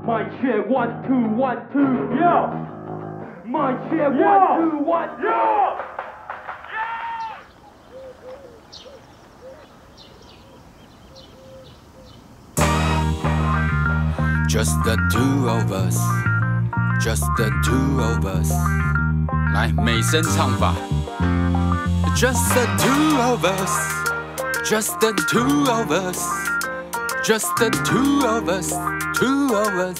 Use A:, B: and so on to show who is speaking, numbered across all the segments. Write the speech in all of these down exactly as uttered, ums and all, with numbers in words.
A: My check one two one two yo. My check one two one yo.
B: Just the two of us, just the two of us。来，美声唱法。Just the two of us, just the two of us, just the two of us, two of us,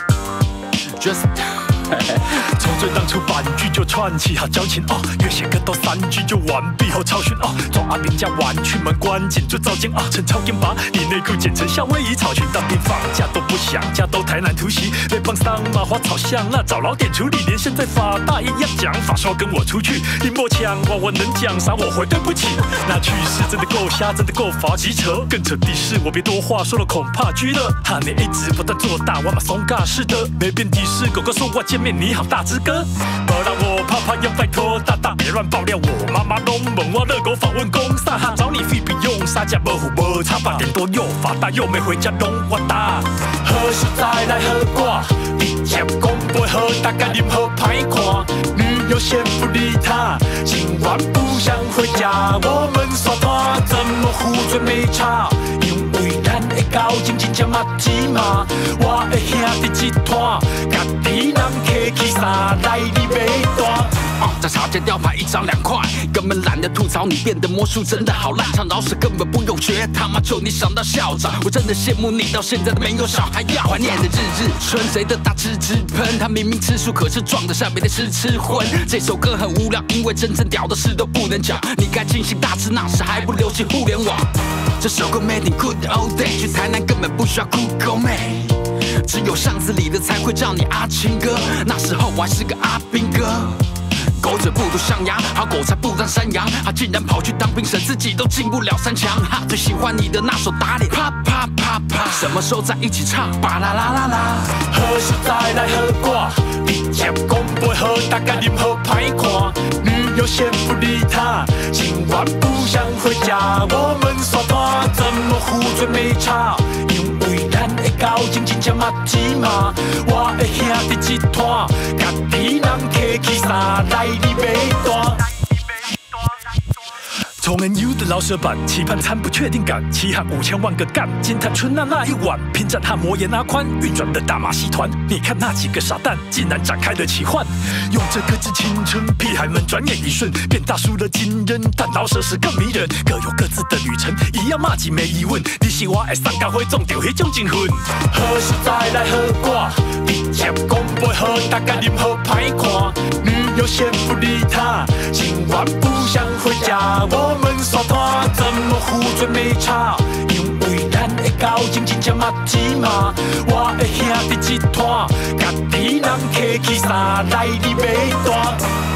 B: just
C: 从最当初半句就串起好交情哦，越写歌到三句就完毕后超群哦，抓阿兵家玩去门关紧就照镜啊，陈超英把你内裤剪成夏威夷草裙，当兵放假都不想家，都台南突袭，被碰上麻花草香那找老点处理，连现在法大一样讲法，说跟我出去，林默强话我能讲啥，我回对不起，那趣事真的够瞎，真的够乏极扯，更扯的是我别多话说了恐怕拘了，哈你一直不断做大，我马松尬似的，没变的是狗狗说我见面你好大只哥，不让我怕怕要拜托大大别乱爆料，我妈妈拢问我热狗访问公啥哈，找你费比用啥价无付无差，八点多又发大又没回家拢我打，何时再来喝挂？直接讲杯喝，大家饮喝歹看，女友先不理他，今晚不想回家，我们耍团怎么胡嘴没差？因为咱的交情真正嘛鸡嘛，我的兄弟一团，家己人客气啥来你买单。
B: 哦，在茶间吊牌一张两块，根本懒得吐槽你变的魔术真的好烂，唱饶舌根本不用学，他妈就你想到校长，我真的羡慕你到现在都没有小孩要。怀念的日日春，谁的大吃直喷？他明明吃素，可是撞得上别的吃吃荤。这首歌很无聊，因为真正屌的事都不能讲。你该庆幸大吃那时还不流行互联网。这首歌 made in good old day， 去台南根本不需要 Google Map， 只有巷子里的才会叫你阿青哥，那时候我还是个阿兵哥。狗嘴不如象牙，好狗才不当山羊。他竟然跑去当兵，省自己都进不了三强。哈，最喜欢你的那首打脸，啪啪啪啪。什么时候再一起唱？巴啦啦啦啦。
C: 何时再来喝挂？直接讲杯喝，大家饮喝歹看。女友先不理他，今晚不想回家，我们耍团怎么胡嘴没差？因为咱的交情真正嘛鸡嘛，我的兄弟一团，家己人客气啥来你买单。从 N U 的老舍版，期盼参不确定感，期盼五千万个干，惊叹春娜那一晚，拼战和魔岩阿宽，运转的大马戏团，你看那几个傻蛋，竟然展开了奇幻，用这个致青春，屁孩们转眼一瞬，变大叔了惊人，但老舍时更迷人，各有各自的旅程，一样骂街没疑问，你是我的上家会中掉迄种情分，何时再来喝挂？直接讲杯喝，大家饮喝歹看，女友先不理他，今晚不想回家，我。我们耍团怎么胡嘴没差？因为咱的交情真正嘛鸡嘛，我的兄弟一团，家己人客气啥来你买单？